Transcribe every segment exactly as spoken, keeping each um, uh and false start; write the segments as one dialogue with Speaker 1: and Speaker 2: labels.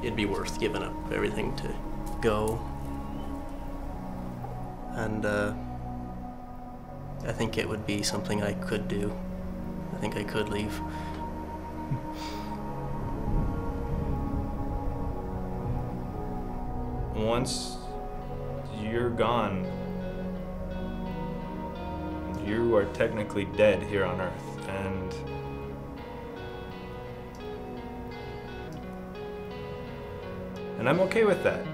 Speaker 1: it'd be worth giving up everything to go. And uh, I think it would be something I could do. I think I could leave.
Speaker 2: Once you're gone, you are technically dead here on Earth, and and I'm okay with that.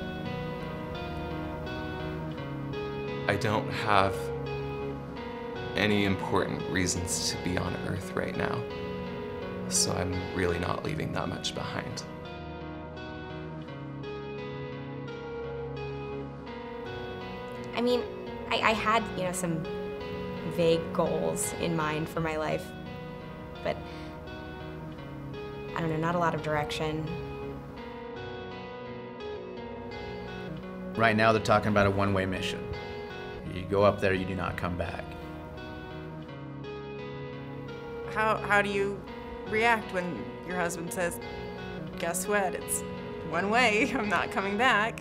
Speaker 3: I don't have any important reasons to be on Earth right now, so I'm really not leaving that much behind.
Speaker 4: I mean, I, I had, you know, some vague goals in mind for my life, but I don't know, not a lot of direction.
Speaker 5: Right now they're talking about a one-way mission. You go up there, you do not come back.
Speaker 6: How, how do you react when your husband says, guess what, it's one way, I'm not coming back?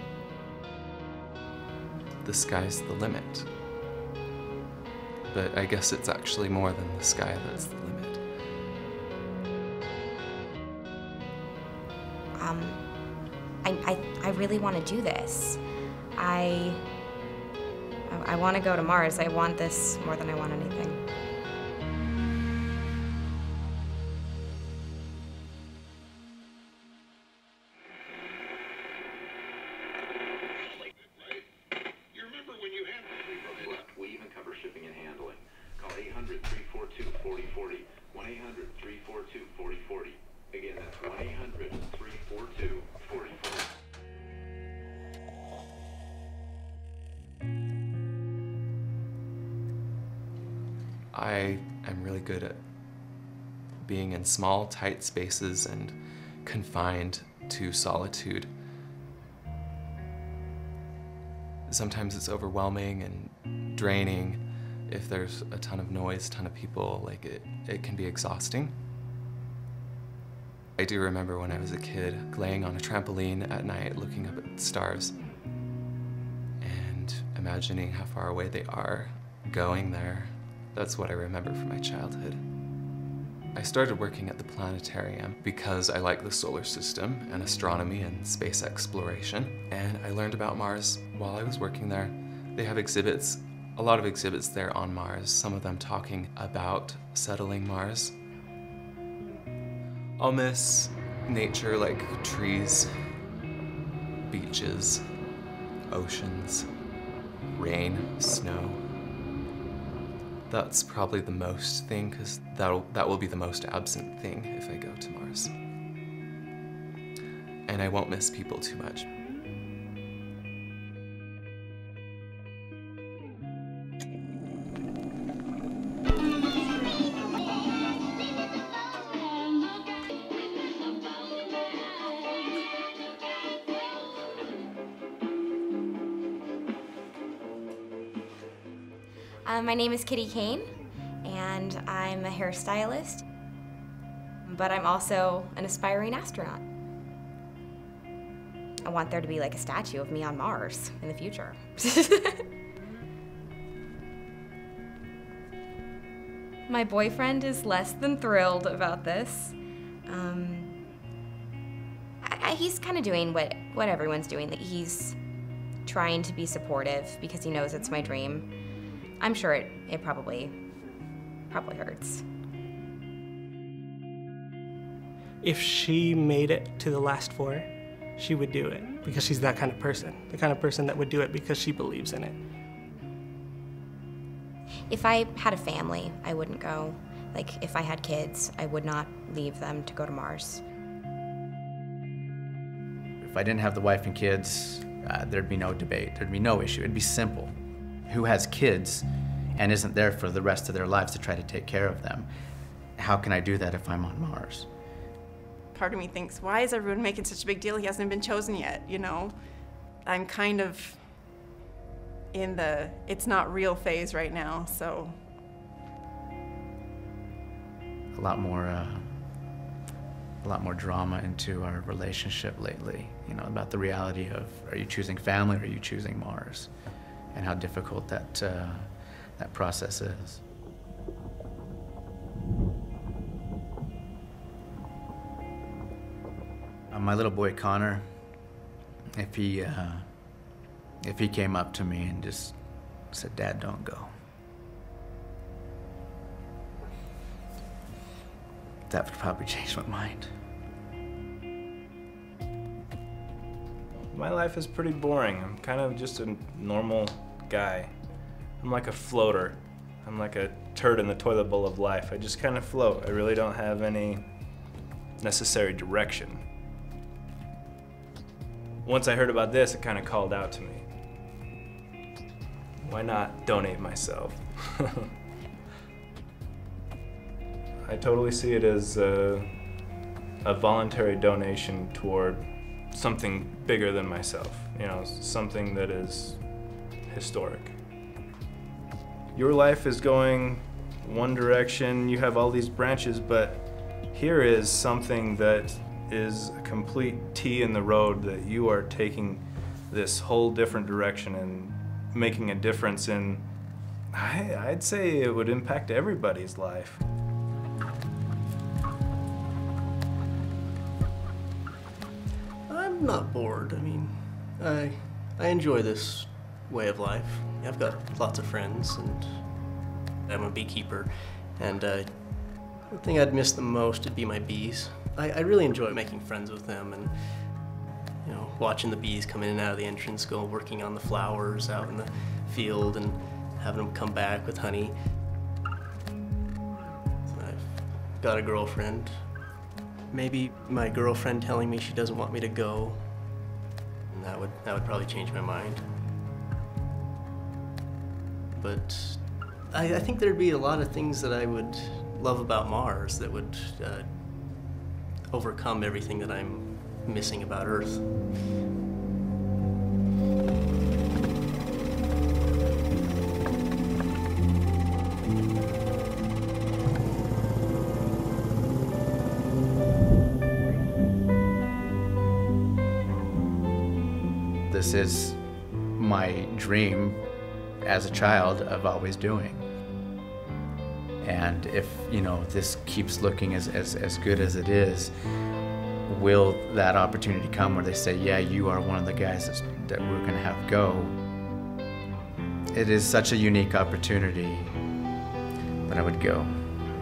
Speaker 3: The sky's the limit. But I guess it's actually more than the sky that's the limit.
Speaker 4: Um, I, I, I really want to do this. I, I, I want to go to Mars. I want this more than I want anything.
Speaker 3: I am really good at being in small, tight spaces and confined to solitude. Sometimes it's overwhelming and draining. If there's a ton of noise, ton of people, like it, it can be exhausting. I do remember when I was a kid, laying on a trampoline at night, looking up at the stars and imagining how far away they are, going there. That's what I remember from my childhood. I started working at the planetarium because I like the solar system and astronomy and space exploration, and I learned about Mars while I was working there. They have exhibits, a lot of exhibits there on Mars, some of them talking about settling Mars. I'll miss nature like trees, beaches, oceans, rain, snow. That's probably the most thing, because that'll, that will be the most absent thing if I go to Mars. And I won't miss people too much.
Speaker 4: Um, my name is Kane, and I'm a hairstylist, but I'm also an aspiring astronaut. I want there to be like a statue of me on Mars in the future. My boyfriend is less than thrilled about this. Um, I, I, he's kind of doing what, what everyone's doing. That he's trying to be supportive because he knows it's my dream. I'm sure it, it probably, probably hurts.
Speaker 1: If she made it to the last four, she would do it because she's that kind of person. The kind of person that would do it because she believes in it.
Speaker 4: If I had a family, I wouldn't go. Like, if I had kids, I would not leave them to go to Mars.
Speaker 5: If I didn't have the wife and kids, uh, there'd be no debate. There'd be no issue. It'd be simple. Who has kids and isn't there for the rest of their lives to try to take care of them? How can I do that if I'm on Mars?
Speaker 6: Part of me thinks, why is everyone making such a big deal? He hasn't been chosen yet, you know? I'm kind of in the it's not real phase right now, so.
Speaker 5: A lot more uh, a lot more drama into our relationship lately, you know, about the reality of, are you choosing family or are you choosing Mars? And how difficult that, uh, that process is. Uh, my little boy Connor, if he, uh, if he came up to me and just said, "Dad, don't go," that would probably change my mind.
Speaker 2: My life is pretty boring. I'm kind of just a normal guy. I'm like a floater. I'm like a turd in the toilet bowl of life. I just kind of float. I really don't have any necessary direction. Once I heard about this, it kind of called out to me. Why not donate myself? I totally see it as a, a voluntary donation toward something bigger than myself, you know, something that is historic. Your life is going one direction, you have all these branches, but here is something that is a complete T in the road, that you are taking this whole different direction and making a difference in, I, I'd say it would impact everybody's life.
Speaker 1: I'm not bored. I mean, I, I enjoy this way of life. I've got lots of friends, and I'm a beekeeper, and uh, the thing I'd miss the most would be my bees. I, I really enjoy making friends with them, and you know, watching the bees come in and out of the entrance, go working on the flowers out in the field, and having them come back with honey. I've got a girlfriend. Maybe my girlfriend telling me she doesn't want me to go, and that would that would probably change my mind. But I, I think there'd be a lot of things that I would love about Mars that would uh, overcome everything that I'm missing about Earth.
Speaker 5: This is my dream as a child of always doing. And if, you know, this keeps looking as, as, as good as it is, will that opportunity come where they say, yeah, you are one of the guys that's, that we're gonna have go? It is such a unique opportunity, but I would go.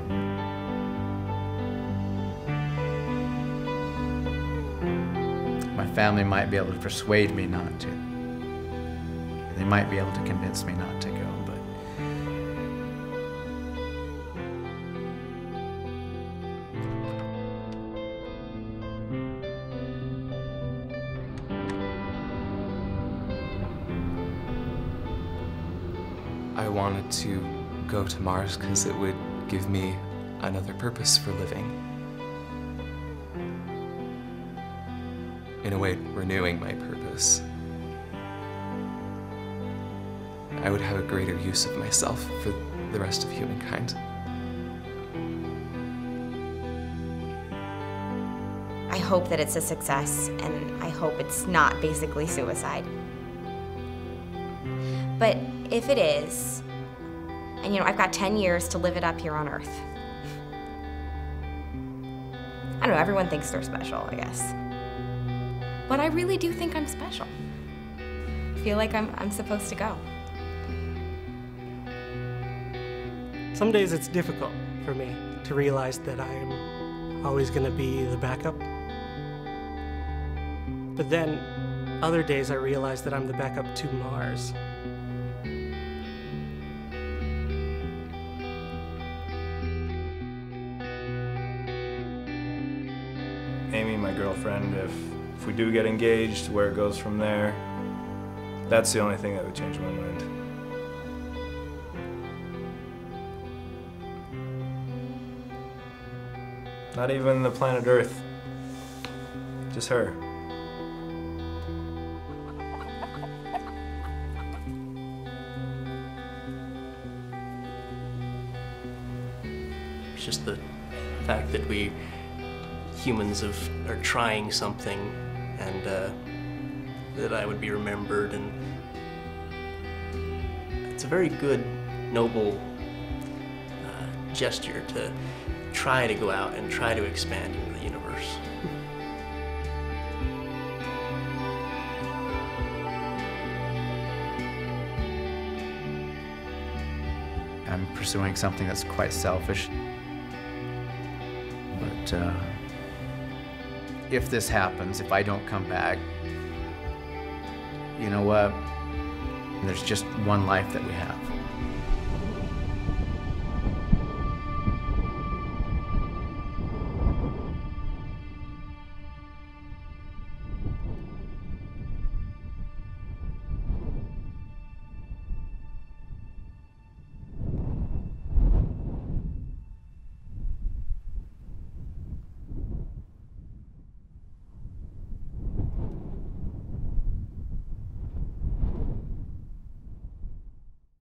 Speaker 5: My family might be able to persuade me not to. They might be able to convince me not to go, but
Speaker 3: I wanted to go to Mars because it would give me another purpose for living. In a way, renewing my purpose. I would have a greater use of myself for the rest of humankind.
Speaker 4: I hope that it's a success, and I hope it's not basically suicide. But if it is, and you know, I've got ten years to live it up here on Earth. I don't know, everyone thinks they're special, I guess. But I really do think I'm special. I feel like I'm, I'm supposed to go.
Speaker 1: Some days it's difficult for me to realize that I am always going to be the backup. But then other days I realize that I'm the backup to Mars.
Speaker 2: Amy, my girlfriend, if, if we do get engaged, where it goes from there, that's the only thing that would change my mind. Not even the planet Earth, just her.
Speaker 1: It's just the fact that we humans have, are trying something, and uh, that I would be remembered. And it's a very good, noble uh, gesture to try to go out and try to expand into the universe.
Speaker 5: I'm pursuing something that's quite selfish. But uh, if this happens, if I don't come back, you know what? There's just one life that we have.